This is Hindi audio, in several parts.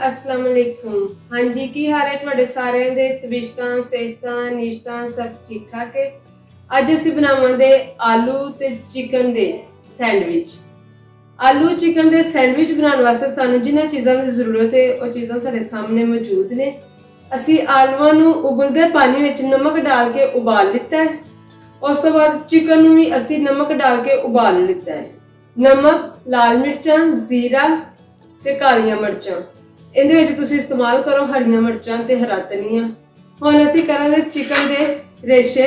अस्सलाम वालेकुम। हाँ जी, की हाल है तुहाडे सारिਆਂ ਦੇ? ਤਬੀਸ਼ਤਾਂ ਸਿਹਤਾਂ ਨੀਸ਼ਤਾਂ सब ठीक ठाक है। ਅੱਜ ਅਸੀਂ ਬਣਾਵਾਂਗੇ आलू ते चिकन दे सैंडविच। आलू चिकन दे सैंडविच बनाने वास्ते सानू जिन्हां चीज़ां की जरूरत है वो चीज़ां साडे सामने मौजूद ने। ਅਸੀਂ आलूआं नू उबलदे पानी विच नमक डाल के उबाल लिता है। उस तो बाद चिकन नू भी ਅਸੀਂ नमक डाल के उबाल लिता है। नमक, लाल मिर्चां, जीरा ते कालियां मिर्चां। इहदे विच तुसीं इस्तेमाल करो हरियां मिर्चां ते हरा धनिया। हुण असीं करांगे चिकन दे रेशे।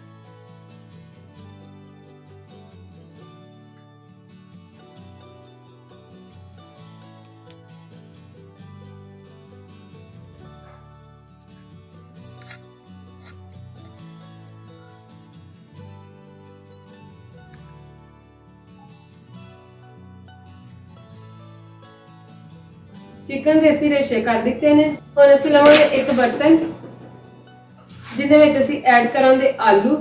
चिकन के असीं रेशे कर दिते ने। हुण असीं लवांगे एक बर्तन जिहदे विच असीं ऐड करांगे आलू।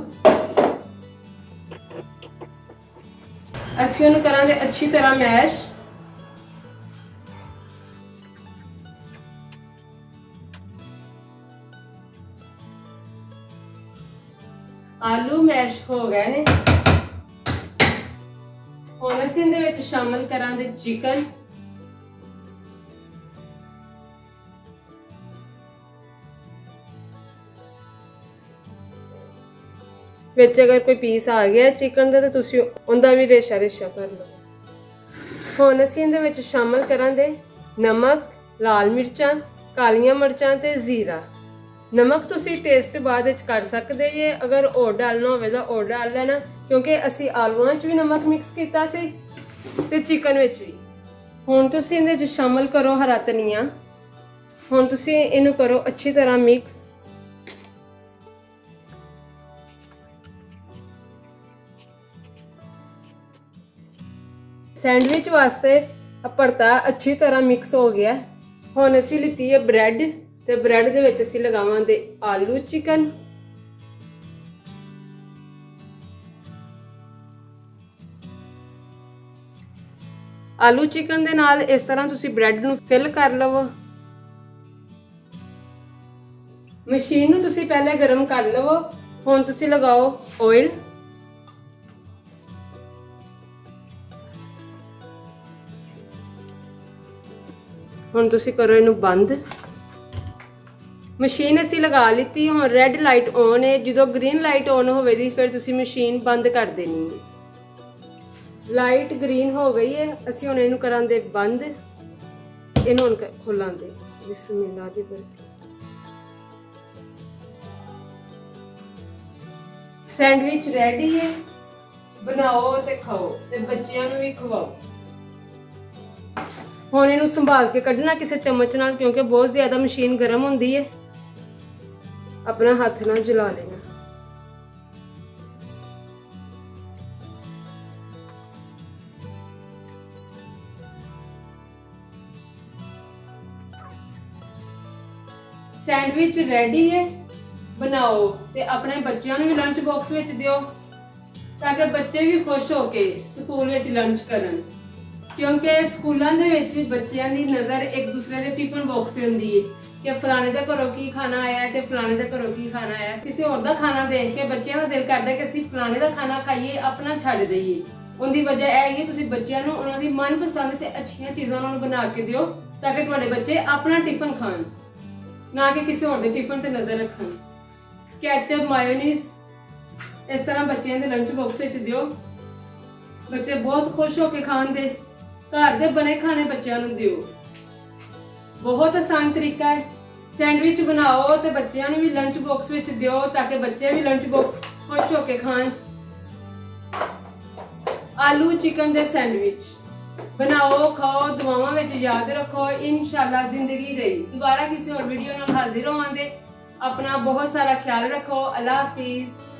असीं उहनूं करांगे अच्छी तरह मैश। आलू मैश हो गए ने। हुण असीं इहदे विच शामिल करांगे चिकन। विच अगर कोई पीस आ गया चिकन का तो तुसीं उहदा भी रेशा रेशा कर लो। हुण असीं इहदे विच शामिल करांगे नमक, लाल मिर्चां, कालियां मिर्चां ते जीरा। नमक तुसीं टेस्ट बाद विच कर सकदे जे, अगर होर डालना होवे तां होर डाल लेना, क्योंकि असीं आलूआं च भी नमक मिक्स कीता सी ते चिकन विच भी। हुण तुसीं इहदे च शामिल करो हरा धनिया। हुण तुसीं इहनूं करो अच्छी तरह मिक्स। सैंडविच वास्ते भरता अच्छी तरह मिक्स हो गया। हुण असीं लिती है ब्रैड ते ब्रैड दे विच असीं लगावांगे आलू चिकन। आलू चिकन दे नाल इस तरह तुसीं ब्रैड नूं फिल कर लवो। मशीन नूं तुसीं पहले गर्म कर लवो। हुण तुसीं लगाओ ऑयल। हुण तुसीं करो इनू बंद। मशीन असीं लगा लीती। हुण रैड लाइट ऑन है। जो ग्रीन लाइट ऑन होवेगी फिर तुसीं मशीन बंद कर देनी है। लाइट ग्रीन हो गई है। असीं हुण इनू करांगे बंद। इनू हुण खोलांगे। बिस्मिल्लाह दी बरकत। सैंडविच रेडी है। बनाओ ते खाओ ते बच्चियां नूं भी खवाओ। हुण इनू संभाल के कढ़ना किसी चम्मच नाल, क्योंकि बहुत ज्यादा मशीन गर्म होंदी है। अपना हाथ ना जला लेना। सैंडविच रेडी है। बनाओ ते अपने बच्चों भी लंच बॉक्स विच दिओ, ताकि बच्चे भी खुश होके स्कूल विच लंच करन, क्योंकि स्कूलों के बच्चों की नज़र एक दूसरे के टिफिन बॉक्स से होंदी है कि फलाने के घरों की खाना आया है, फलाने के घरों की खाना आया। किसी होर दा खाना देख के बच्चों का दिल करता है कि असीं फलाने का खाना खाइए, अपना छड्ड दईए। उनकी वजह यह है कि तुसीं बच्चों नूं उन्हां दी मनपसंद ते अच्छियां चीज़ां उन्हां नूं बना के दिओ, ताकि तुहाडे बच्चे अपना टिफिन खाण, ना कि किसी होर दे टिफिन ते नज़र रखण। कैचअप, मायोनीज इस तरह बच्चों के लंच बॉक्स विच दिओ। बच्चे बहुत खुश होकर खांदे। घर दे बने खाने बच्चों नूं दिओ। बहुत आसान तरीका है। सैंडविच बनाओ ते बच्चों नूं भी लंच बॉक्स विच दिओ, ताकि बच्चे भी लंच बॉक्स खुश होकर खाण। आलू चिकन दे सैंडविच बनाओ, खाओ, दुआवां विच याद रखो। इंशाअल्लाह जिंदगी रही। दोबारा किसी और वीडियो नाल हाजिर होवांगे। अपना बहुत सारा ख्याल रखो। अल्लाह हाफिज़।